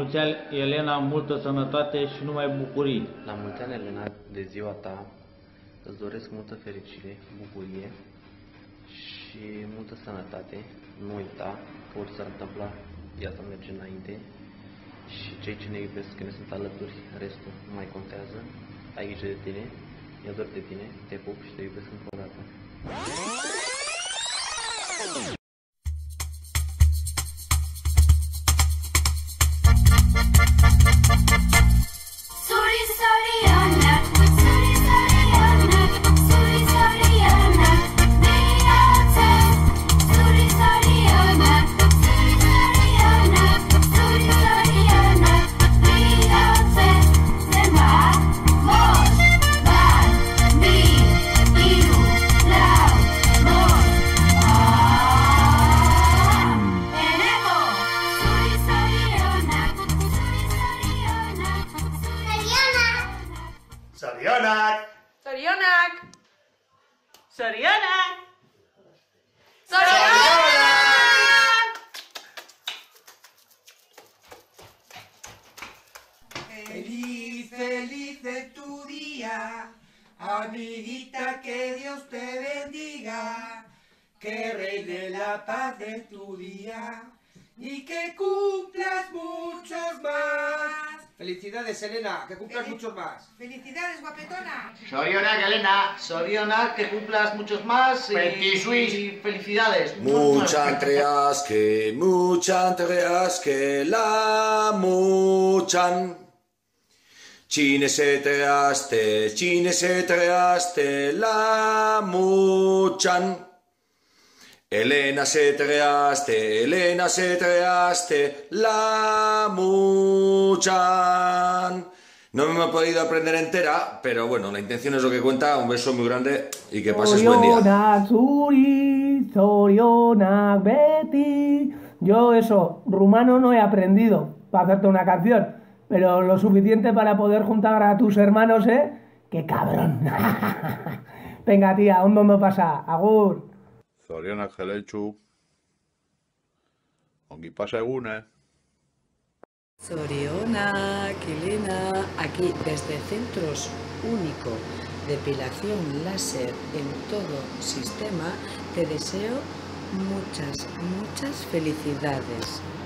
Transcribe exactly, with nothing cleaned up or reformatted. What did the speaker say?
mulți ani, Elena, multă sănătate și numai bucurii. La mulți ani, Elena, de ziua ta, îți doresc multă fericire, bucurie și multă sănătate. Nu uita că orice s-ar întâmpla, viața merge înainte și cei ce ne iubesc, că ne sunt alături, restul nu mai contează. Ai grijă de tine, mi-e dor de tine, te pup și te iubesc încă o dată. Sorionak! Sorionak! Sorionak! Sorionak! Feliz, feliz de tu día, amiguita, que Dios te bendiga, que reine la paz de tu día y que cumplas muchos más. Felicidades, Elena, que cumplas Fel muchos más. Felicidades, guapetona. Sorionak, Elena! Sorionak, que cumplas muchos más y, Petit Suisse. y felicidades. Mucha entreasque, mucha entreasque, la muchan. Cine se treaste, cine se treaste, la muchan. Elena se treaste, Elena se treaste, la muchan. No me he podido aprender entera, pero bueno, la intención es lo que cuenta. Un beso muy grande y que pases buen día. Zorionak zuri, zorionak beti. Yo eso, rumano no he aprendido para hacerte una canción, pero lo suficiente para poder juntar a tus hermanos, ¿eh? ¡Qué cabrón! Venga, tía, un dondo pasa. Agur. Zorionak Geletxu, ongi pasa egune. Zorionak, Elena, aquí desde Centros Único Depilación Láser en todo sistema, te deseo muchas, muchas felicidades.